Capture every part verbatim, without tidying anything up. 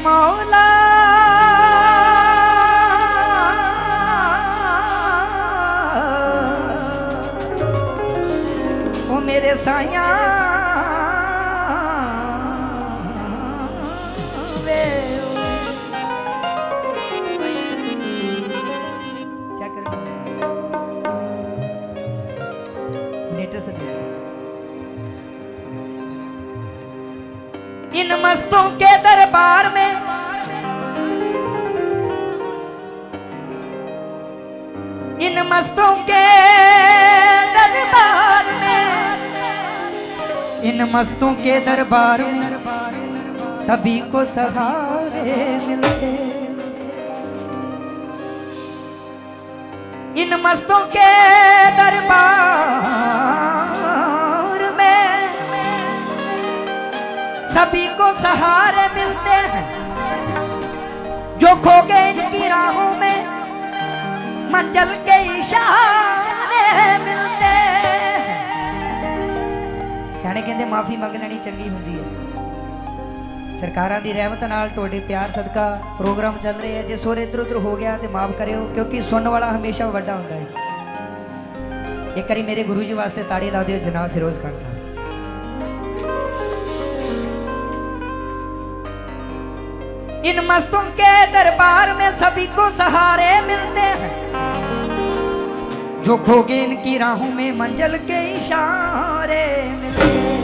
मौला ओ मेरे साया इन मस्तों के दरबार में इन मस्तों के दरबार में इन मस्तों के दरबार में सभी को सहारे मिलते। इन मस्तों के दरबार में सभी को सहारे मिलते हैं। जो खो गए इनकी राहों में मंजिल के इशारे मिलते हैं। सियाने कहते माफी मंग लेनी चंगी हुंदी है। सरकारां दी रहमत नाल तुहाडे प्यार सदका प्रोग्राम चल रहे हैं। जे सुर इधर उधर हो गया तो माफ करियो, क्योंकि सुनने वाला हमेशा वड्डा हुंदा है। एक बारी मेरे गुरु जी वास्ते ताड़ी ला दियो जनाब फिरोज खान साहब। इन मस्तों के दरबार में सभी को सहारे मिलते हैं। जो खो गए इनकी राहों में मंजिल के इशारे मिलते हैं।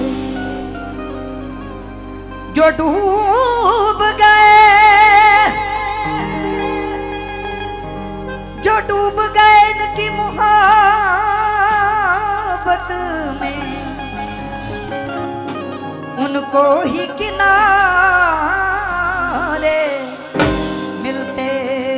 जो डूब गए जो डूब गए इनकी मुहब्बत में उनको ही किनारे मिलते।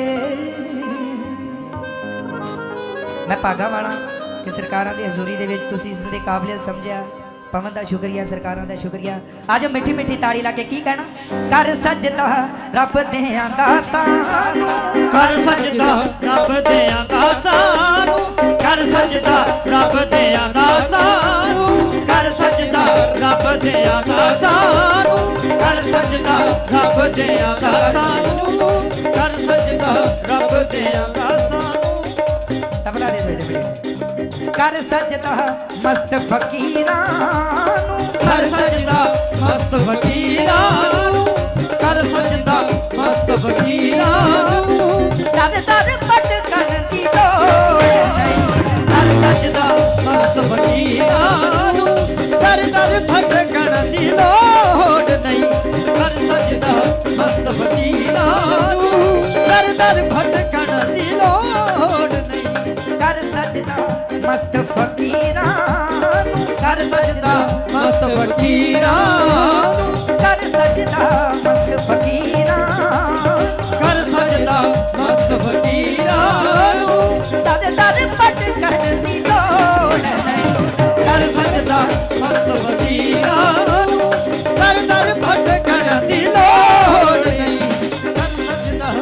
मैं भागा वाला कि सरकारां दी हजूरी दे विच तुसीं इस दे काबिलियत समझिया। पवन का शुक्रिया, सरकारां दा शुक्रिया। आज मिठी मिठी ताड़ी ला के की कहना। कर सजदा रब देआंदा सानू, कर सजदा रब देआंदा सानू, कर सजदा रब देआंदा सानू, कर सजदा रब देआंदा सानू, कर सजदा रब देआंदा सानू, कर सजदा रब देआंदा सानू। तबला दे दे बेटे। कर सजदा मस्त फकीरानू, कर सजदा मस्त फकीरानू, कर सजदा मस्त फकीरानू। दर दर भटकन दी लोड़ नहीं। कर सजदा मस्त फकीरानू, कर दर भटकन दी लोड़ नहीं। कर सजदा मस्त फकीरानू, कर दर भटकन दी लोड़ नहीं। कर सजदा मस्त फकीरानू, कर सजदा मस्त फकीरानू, कर सजदा मस्त फकीरानू, कर सजदा मस्त फकीरानू। दर दर भटकन दी लोड़ नहीं। कर सजदा मस्त फकीरानू, कर दर भटकन दी लोड़ नहीं। कर सजदा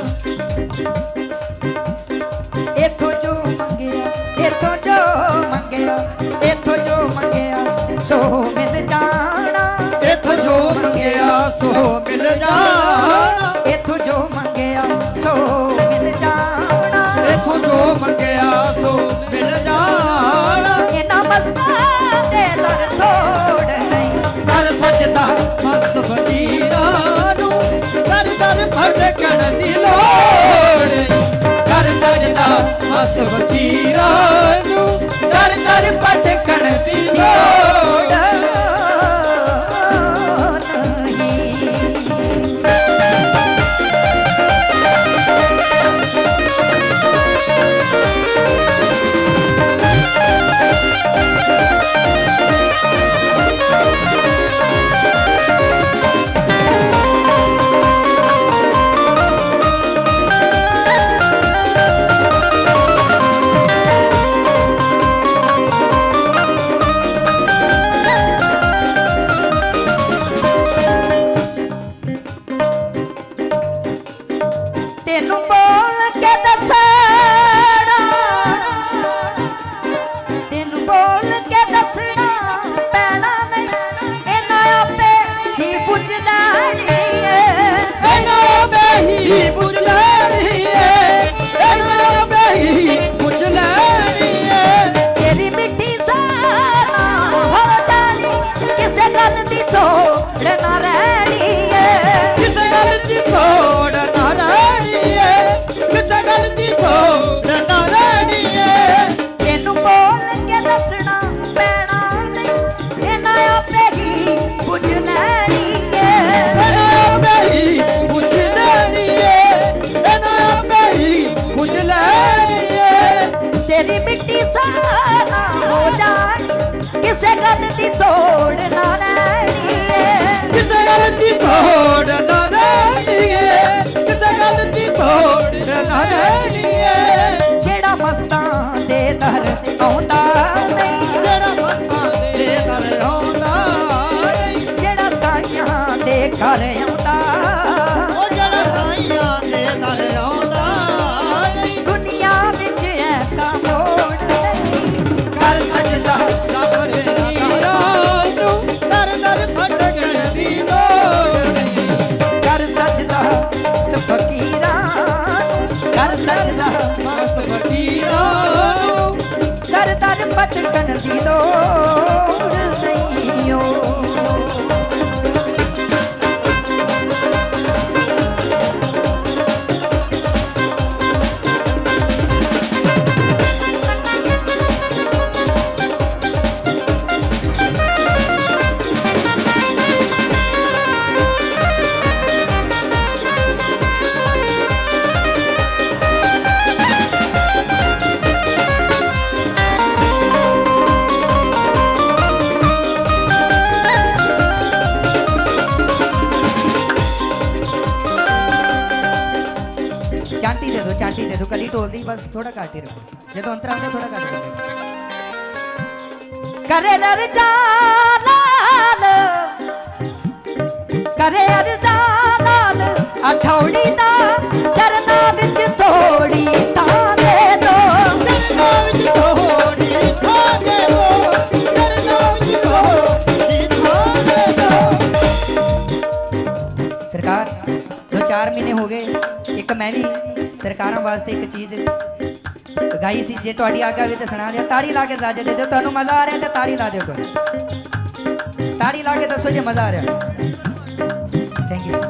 इथों जो मंगया इथों जो मंगया इथों जो मंगया सो मिल जाना। इथों जो मंगया सो मिल जाना, इथों जो मंगया सो मिल जाना। इथों जो मंगया सो मिल जाना। इन्हां मस्तां दे दर थोड़ नहीं। कर सजदा मस्त फकीरानू, कर दर भटकन दी लोड़ नहीं। कर सजदा मस्त फकीरानू, कर दर भटकन दी लोड़ नहीं। की साना हो जाए किसे गलती तोड़ ना रैणीए किसे गलती तोड़ ना रैणीए किसे गलती तोड़ ना रैणीए जेड़ा मस्तां दे दर आउंदा नहीं जेड़ा मस्तां दे दर आउंदा नहीं जेड़ा साइयां दे घर आउंदा ओ जेड़ा साइयां दे दर आउंदा नहीं दुनिया विच ऐसा मोड़ नहीं कर सजदा रब दे नारां नूं दर दर भटकण दी लोड़ नहीं कर सजदा फकीरां कर सजदा फकीरां दर दर भटकण दी लोड़ नहीं ओ चांटी दे दो चांटी दे दो कली तोल दी बस थोड़ा काट ही रखो ये तो अंतर आते थोड़ा काट रखो करे रजालाल करे रजालाल अठौड़ी दा चरना विच थोड़ी था दे दो चरना विच थोड़ी था दे दो चरना विच थोड़ी था दे दो सरकार दो चार महीने हो गए एक मैं भी सरकारों वास्ते एक चीज गाई सी जे तुहाडी आज्ञा होवे ते सुना दियो ताड़ी ला के इजाजत दे दो तुहानू मजा आ रहा है तो ताड़ी ला दियो कोई ताड़ी ला के दसो जे मजा आ रहा थैंक यू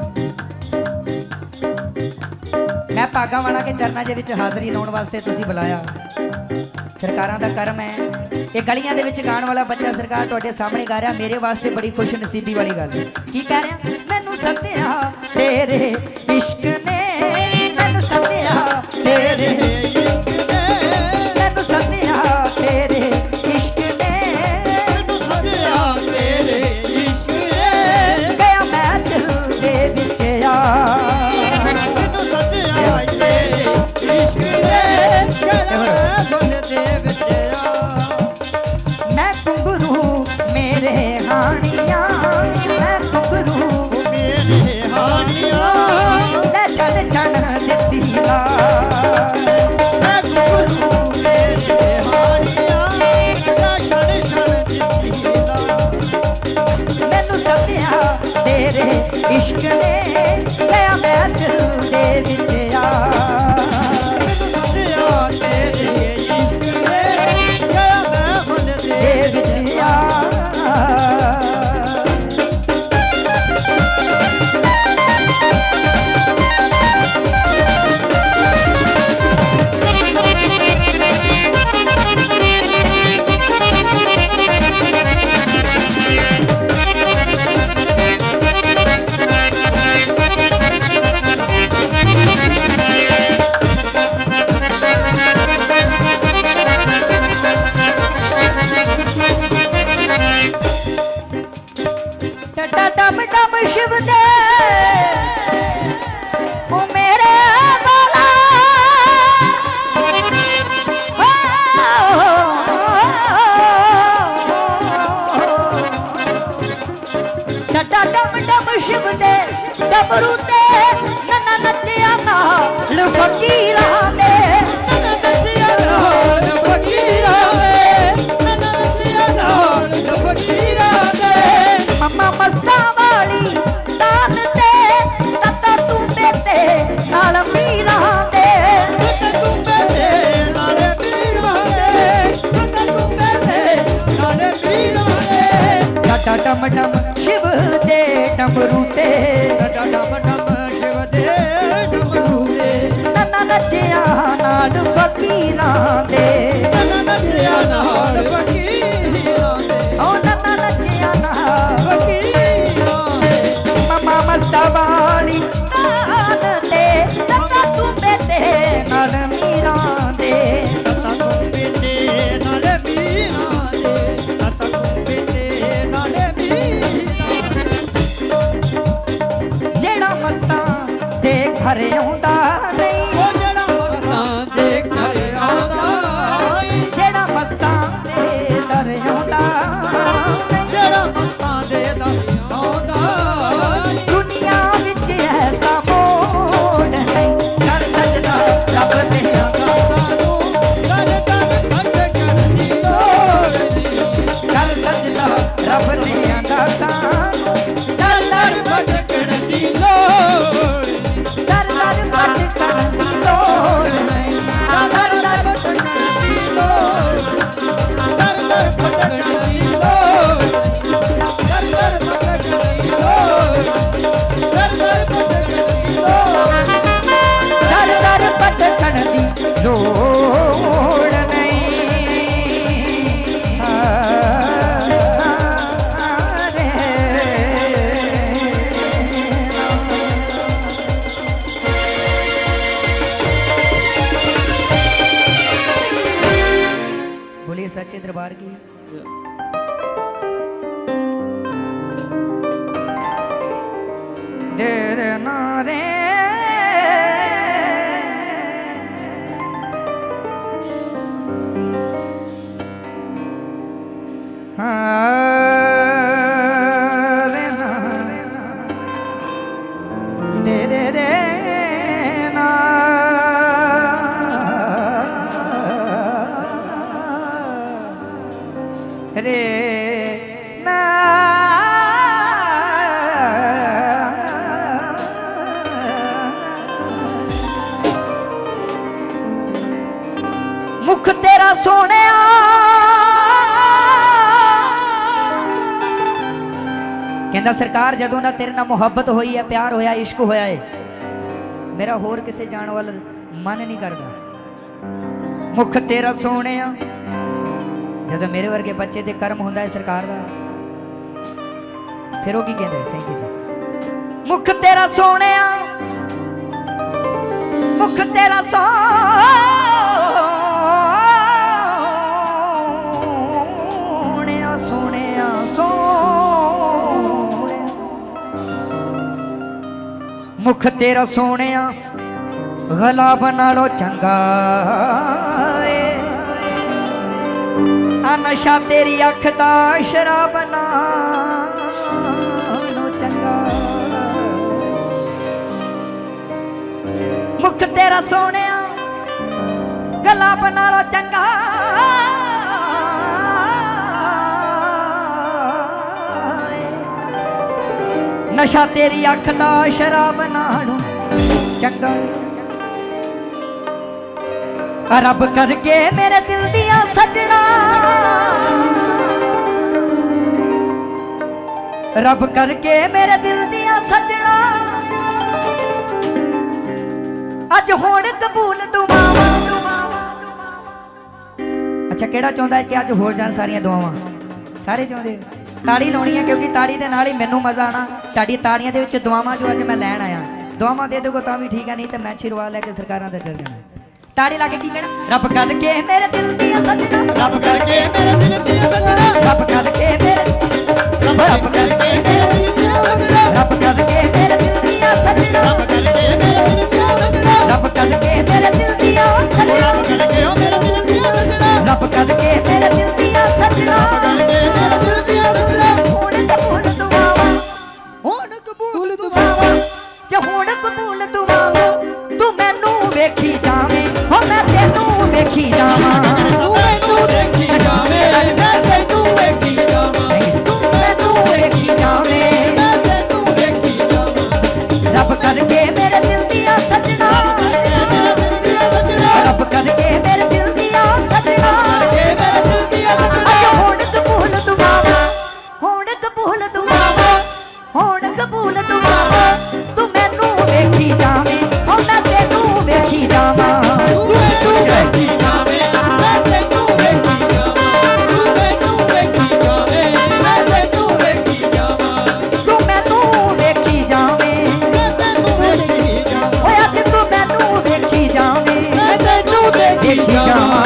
मैं भागा वाला के चरणा दे विच हाजरी लाउण वास्ते तुसीं बुलाया सरकारां दा करम है ये गलियां दे विच गाण वाला बच्चा सरकार तुहाडे सामने गा रहा मेरे वास्ते बड़ी खुश नसीबी वाली गल है की कह रहा मैनू सद्दिया तेरे इश्क ने मैनू सद्दिया तेरे इश्क ने मैनू सद्दिया तेरे इश्क ने मैनू सद्दिया तेरे इश्क ने गया मैं दिल दे विच आ मैनू सद्दिया तेरे इश्क ने गया मैं दिल दे विच आ मैं घुंघरू मेरे हानियां मैं घुंघरू मेरे हानियां ले चल चल दित्ती ला मैं घुंघरू मेरे हानियां ले चल चल दित्ती ला मैनू सद्दिया तेरे इश्क ने गया मैं दिल दे विच आ मैनू सद्दिया तेरे इश्क ने गया मैं दिल दे विच आ डम डम शिव दे ओ मेरे मौला डा डम डम शिव दे डमरू ते नन्ना नचिया नाल फकीरां दे नन्ना नचिया नाल फकीरां दे नन्ना नचिया नाल फकीरां दे मम्मा मस्ता वाली दान दे तता तू बेटे नाल मीरा दे तता तू बेटे नाल मीरा दे तता तू बेटे नाल मीरा दे डा डम डम शिव दे डमरू ते डा डम डम शिव दे डमरू दे नन्ना नचिया नाल फकीरां दे नन्ना नचिया नाल फकीरां दे ओ नन्ना नचिया नाल फकीरां दे मम्मा मस्ता वाली दान दे तता तू बेटे नाल मीरा दे तता तू बेटे बोलिए सच्चे दरबार की। देर नारे मुख तेरा सोने कहता सरकार जदों दा तेरे नाल मुहब्बत हुई है, प्यार होया, इश्क होया है, मेरा होर किसे जान वाला मन नहीं करता। मुख तेरा सोने जदों मेरे वर्गे बच्चे ते कर्म होंदा है सरकार दा, फिर वो की कहते? थैंक यू जी। मुख तेरा सोने मुख तेरा सो मुख तेरा सोने गला बना लो चंगा, नशा तेरी अख दा शराब बना लो चंगा। मुख तेरा सोने गला बना लो चंगा, नशा तेरी अख दा शराब नालू चंगा। रब करके मेरे दिल दिया सजना, रब करके मेरे दिल दिया सजना, अज होण कबूल दुआवां। अच्छा केड़ा चाहुंदा है कि अज होर जान सारियां दुआवां? सारे चाहुंदे। ताड़ी लाउणी है क्योंकि ताड़ी दे नाल ही मैनू मजा आना। ताड़ी ताड़ियां दे विच दुआवां जो अज मैं लैण आया, दुआवां दे दोगे तां भी ठीक है, नहीं तो मैं छिरवा लैके सरकारां ते चल जाना। ताड़ी ला के की कहना? रब करके मेरे दिल दिया सजना, रब करके मेरे दिल दिया सजना, रब करके मेरे रब करके मेरे दिल दिया सजना, रब करके मेरे दिल दिया सजना, रब करके मेरे दिल दिया सजना, रब करके मेरे दिल दिया सजना, रब करके मेरे दिल दिया सजना, रब करके मेरे दिल दिया सजना। होण कबूल दुआवां, होण कबूल दुआवां, जे होण कबूल दुआवां, तू मैनू वेखी जावें, हो मैं तेनू वेखी जावां, तू मैनू वेखी जावें, मैं तेनू वेखी जावां, तू मैनू वेखी जावें, मैं तेनू वेखी जावां। रब करके मेरे दिल दिया सजना, रब करके मेरे दिल दिया सजना, होण कबूल दुआवां, होण कबूल दुआवां, होण कबूल दुआवां, तू मैनू वेखी जावें, हो मैं तेनू वेखी जावां, तू मैनू वेखी जावें, मैं तेनू वेखी जावां, तू मैनू वेखी जावें, मैं तेनू वेखी जावां, तू मैनू वेखी जावें, मैं तेनू वेखी जावां, ओए अज तू मैनू वेखी जावें, मैं तेनू वेखी जावां।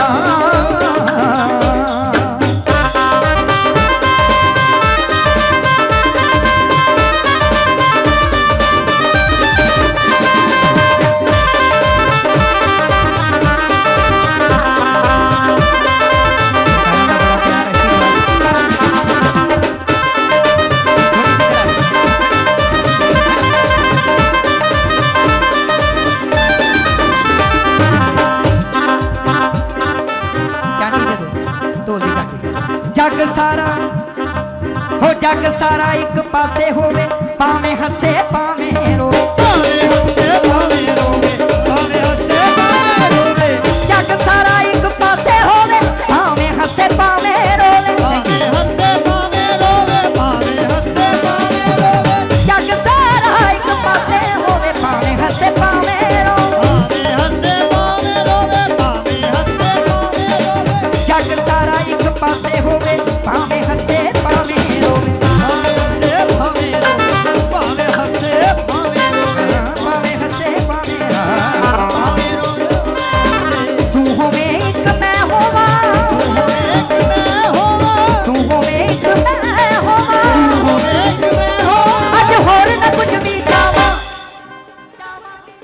जग सारा हो जग सारा एक पासे होवे, पावे हसे पावे रोवे, पावे हसे पावे रोवे, पावे हसे पावे रोवे। जग सारा एक पासे होवे, पावे हसे पावे रोवे,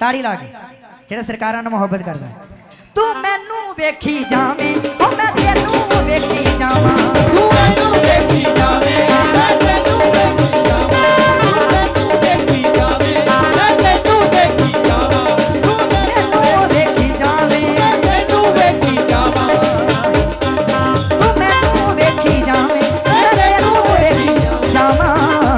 ताड़ी ला के जेड़ा सरकारां नाल मुहब्बत करदा तू मैनू वेखी जावे ओ मैं तेनू वेखी जावां तू मैनू वेखी जावे मैं तेनू वेखी जावां तू मैनू वेखी जावे मैं तेनू वेखी जावां तू मैनू वेखी जावे मैं तेनू वेखी जावां तू मैनू वेखी जावे मैं तेनू वेखी जावां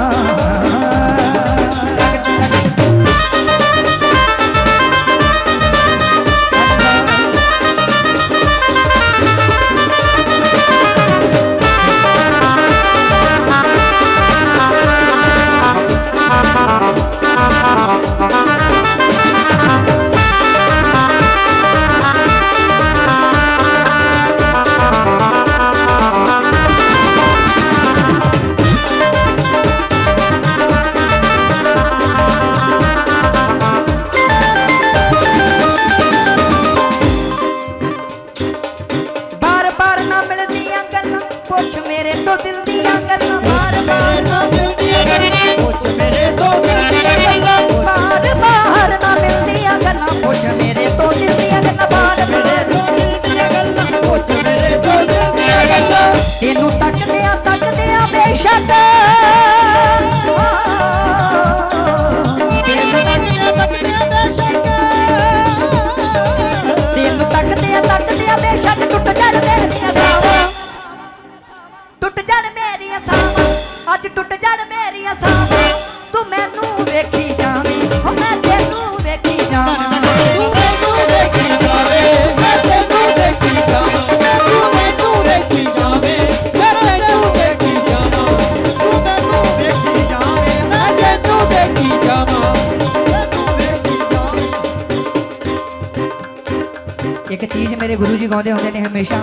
एक चीज मेरे गुरु जी गाँव होंगे ने हमेशा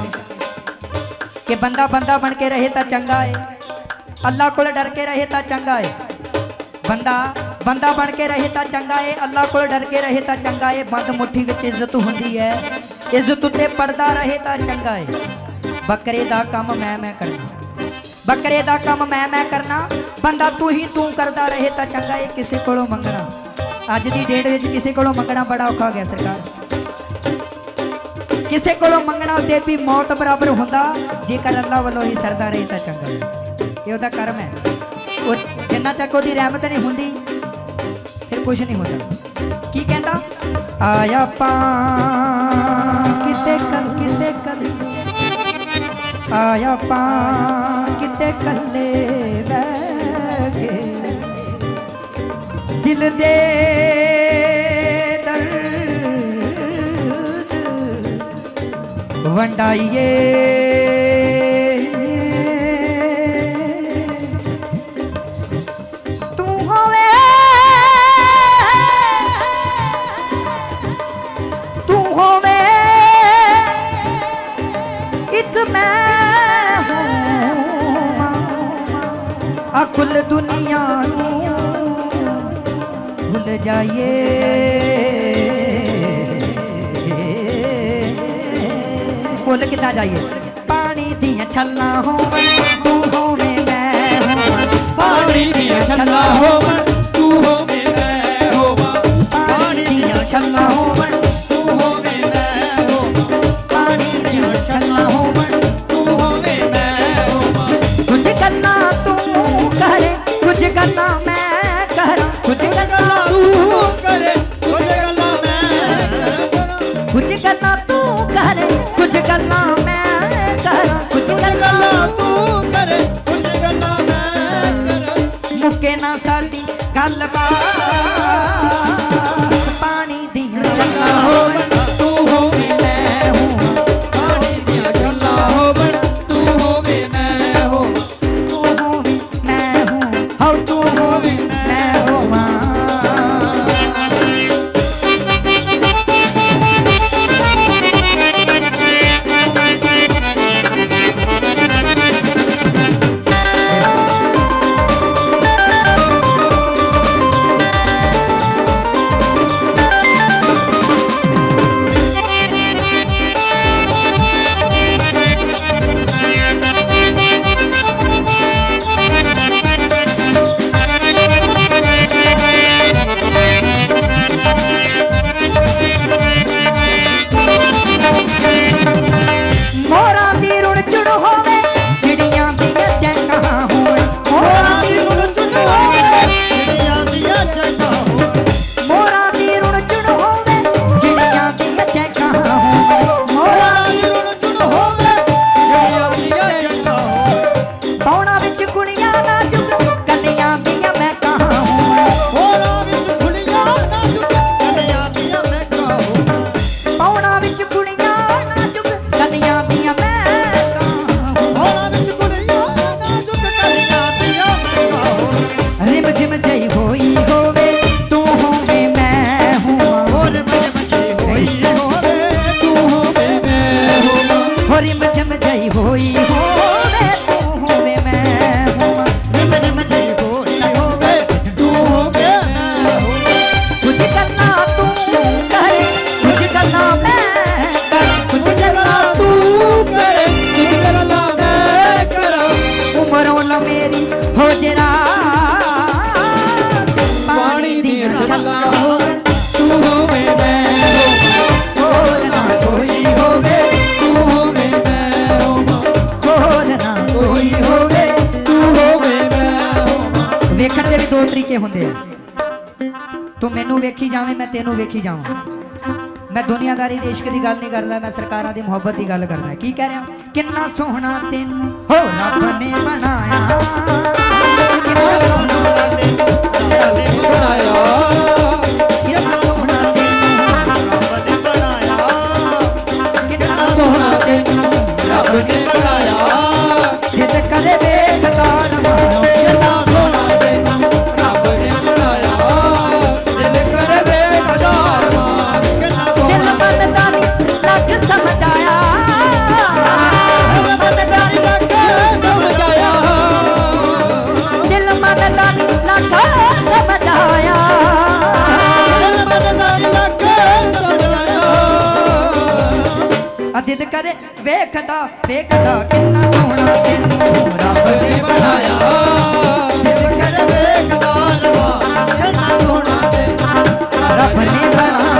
कि बंदा बंदा बन के रहे तो चंगा है, अल्लाह को डर के रहे तो चंगा है। बंदा बंदा बन के रहे तो चंगा है, अल्लाह को डर के रहे तो चंगा है। बंद मुट्ठी विच इज्जत होंदी है, इज्जत उत्ते पड़दा रहे तो चंगा है। बकरे दा काम मैं मैं करना, बकरे दा काम मैं मैं करना। बंदा तू ही तू करता रहे तो चंगा है। किसी कोलों मंगना अज दी डेट विच किसी कोलों मंगना बड़ा औखा हो गया सरकार। किसी कोलों मंगना ते भी मौत बराबर होंदा, जेकर अल्लाह वालों ही सरदा रहे तो चंगा है। ये उहदा कर्म है। वो जिन्ना तक ओहदी रहमत नहीं हुंदी फिर कुछ नहीं होता। की कहंदा आया पा किते कल किते कल आया पा किते कल्ले बैठे दिल दे वंडाइए तू होवे तू होवे एक मैं हूँ अकुल दुनिया भूल जाइए बोल कितना जाइए। पानी दिया छल्ला हो तू हो में मैं हो, पानी दिया छल्ला हो तू हो में मैं हो, पानी दिया छल्ला हो तू हो में मैं हो, पानी दिया छल्ला हो तू हो में मैं हो। कुछ करना तू करे कुछ करना मैं करा, कुछ करना तू करे कुछ करना मैं कुछ करना तू करे कुछ करना मैं करा, कुछ करना तू करे कुछ करना मैं करा। मुके ना साडी गलबात पानी दिया चला हो तू हो में मैं हूँ, पानी दिया छल्ला हो तू हो में मैं हो, तू हो मैं हूँ हो तू हो मैं हो माँ। तरीके होंगे तू मैनू वेखी जावे मैं तेनू वेखी जावां मैं दुनियादारी देश की गल नहीं करता मैं सरकारां दी मोहब्बत की गल करदा की कह रहा किन्ना सोहना तेनू हो रब ने बनाया किन्ना सोहना तेनू रब ने बनाया किन्ना सोहना तेनू रब ने बनाया किन्ना सोहना तेनू रब ने बनाया जिद करे बेकदार मानो किन्ना सोहना तेनू रब ने बनाया जिद करे बेकदार मानो किन्ना दिल मन दानी लग समझाया दिल मन दानी लग समझाया दिल मन दानी लग समझाया दिल मन दानी लग समझाया दिल करे वेखदा वेखदा किन्ना सोहना तेनू रब ने बनाया दिल करे वेखदा किन्ना सोहना तेनू रब ने बनाया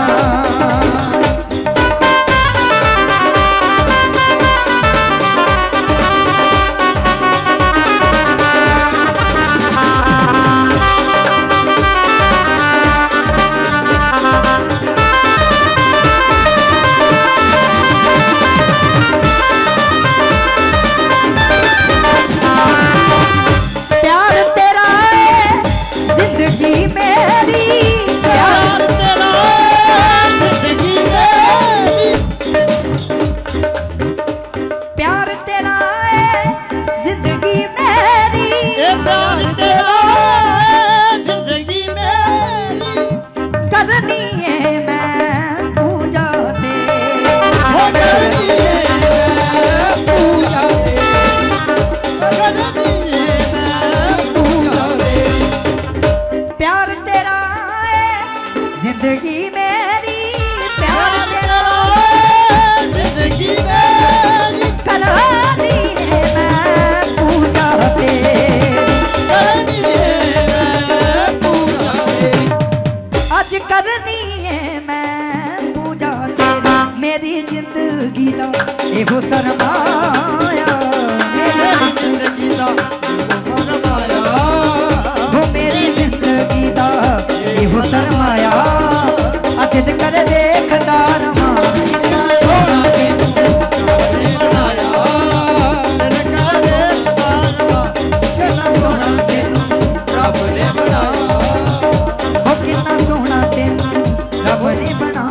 एहो सरमाया मेरी जिंदगी दा एहो सरमाया वो मेरी जिंदगी दा एहो सरमाया दिल कर देखदा रवां किन्ना सोहना तेनू रब ने बनाया दिल कर देखदा रवां किन्ना सोहना तेनू रब ने बनाया ओ किन्ना सोहना तेनू रब ने बनाया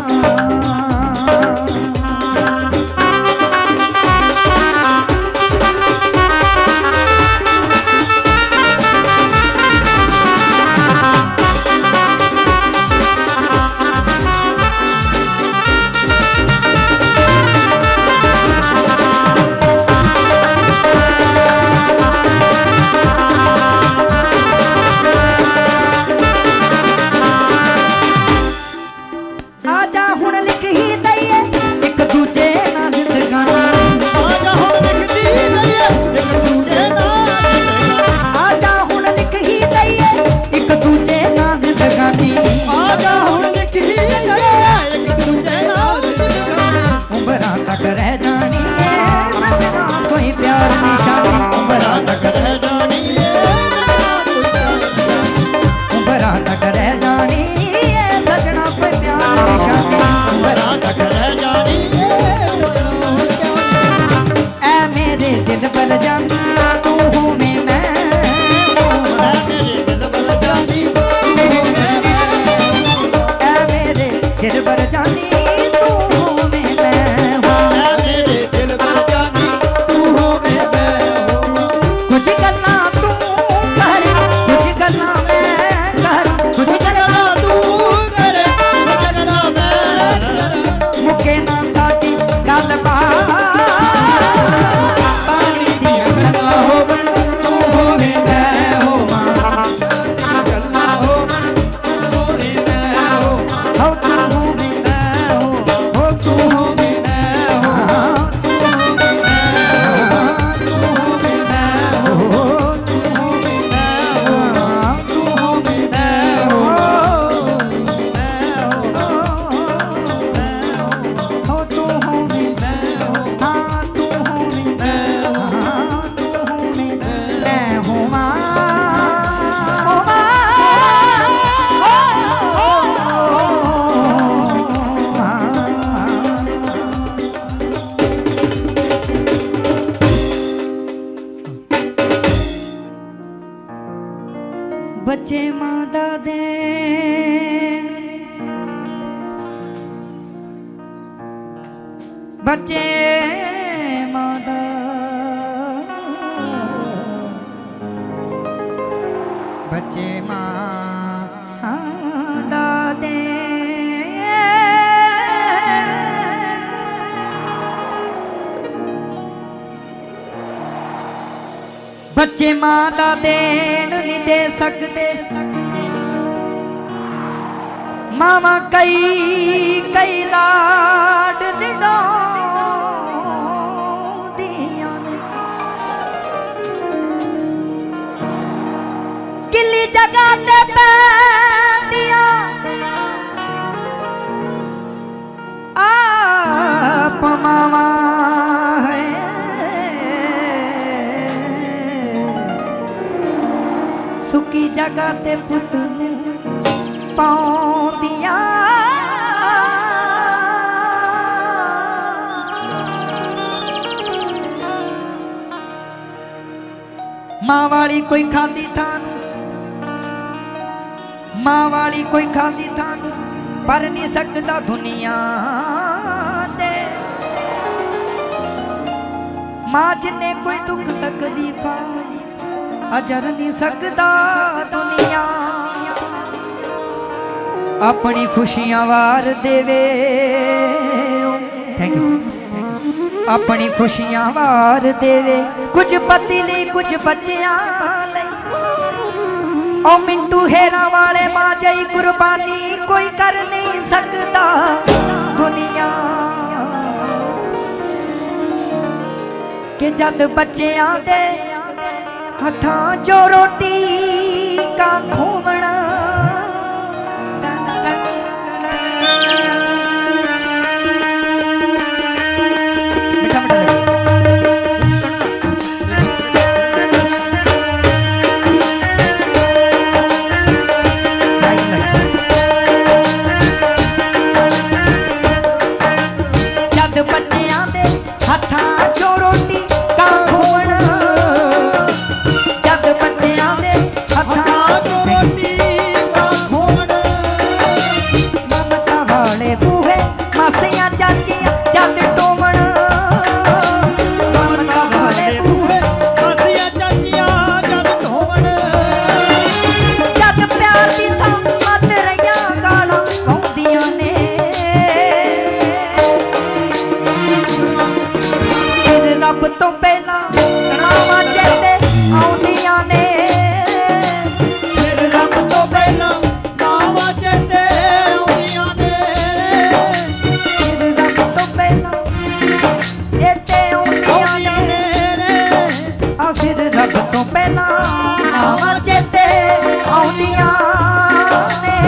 बच्चे मादा बच्चे मादा दे बच्चे मां दा देन नहीं दे सकते मामा कई कई लाड दिया किली जगह ते पैंदिया आप मामा सुकी जगह ते पुत पाउंदिया मां वाली कोई खाली थान मां वाली कोई खाली थान पर नहीं सकता दुनिया दे मां जिन्ने कोई दुख तकलीफा अजर नहीं सकता दुनिया अपनी खुशियां वार देवे थैंक यू अपनी खुशियां वार देवे कुछ पति ले कुछ बच्चियां ले ओ मिंटू हेरा वाले मां जई कुर्बानी कोई कर नहीं सकता दुनिया के जद बच्चियां दे हथा जो रोटी का खूवना जद बच्चियां दे हथा जो रोटी का खूवना मासियां चाचियां जद टोमण ममता वाले बूहे मासियां चाचियां जद टोमण जद प्यार दी थां मत रहियां गालां आउंदियां ने फिर रब तो पहला मावां चेते आउंदियां ने फिर रब तो पहला मावां चेते आउंदियां ने फिर रब तो पहला आवा चेते आउंदियां ने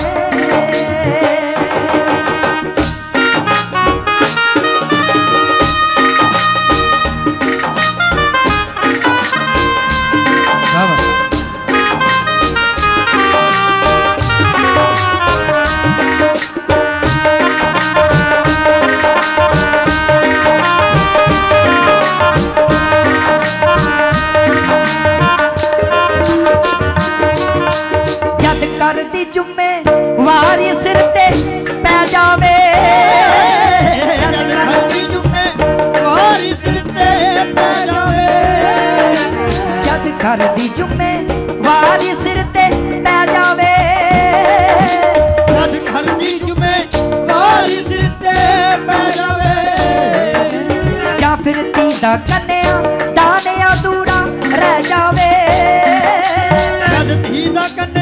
करती जुम्मे वारी सिर ते पै जावे करती जुम्मे वारी सिर ते पै जावे जद करती जुम्मे वारी सिर ते पै जावे जद करती जुम्मे वारी सिर ते पै जावे जा फिर तीदा कन्या दाने अधूरा रह जावे जद तीदा कन्या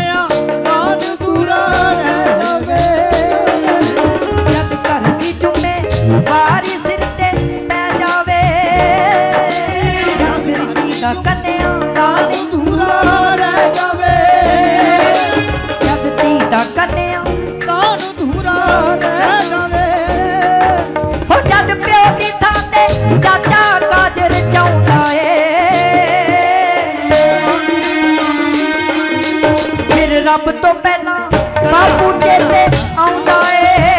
जद करती जुम्मे वारी सिर ते पै जावे फिर तीदा कन्या दाने दूरा रह जावे जद तीदा कन्या दान दूरा रह जावे हो जद प्यो की थां ते चाचा काजर चाहुंदा ए फिर रब तो पहला बापू चेते आउंदा ए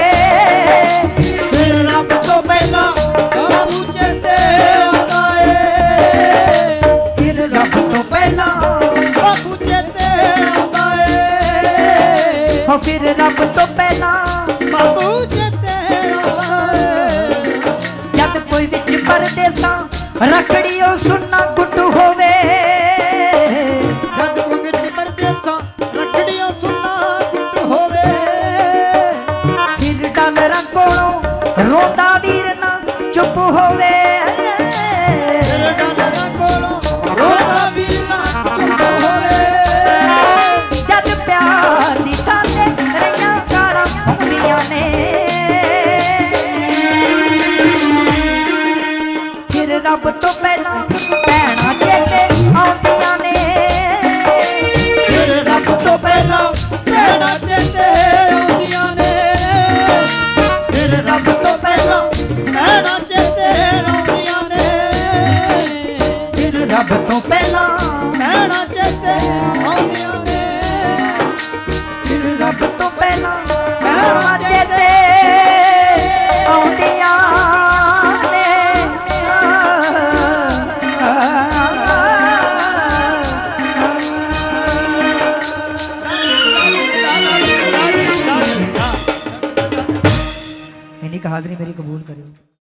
फिर रब तो पहला बापू चेते आउंदा ए फिर रब तो पहला बापू चेते आउंदा ए हो फिर रब तो पहला बापू चेते आउंदा ए जद विच परदेसां रखड़ियों सुन्ना कुट होवे जद विच परदेसां रखड़ियों सुन्ना कुट होवे फिर डालरां कोलों रोंदा वीर ना चुप होवे डालरां कोलों रोंदा वीर ना चुप होवे जद प्यार दी ताले रैयां कारां हुंदियां ने फिर रब तो पहला भैणां चेते आउंदियां ने फिर रब तो पहला भैणां चेते आउंदियां ने फिर रब तो पहला भैणां चेते आउंदियां ने फिर रब तो पहला भैणां चेते आउंदियां ने फिर रब तो पहला भैणां चेते आउंदियां ने इन्हीं का हाजिरी मेरी कबूल करियो।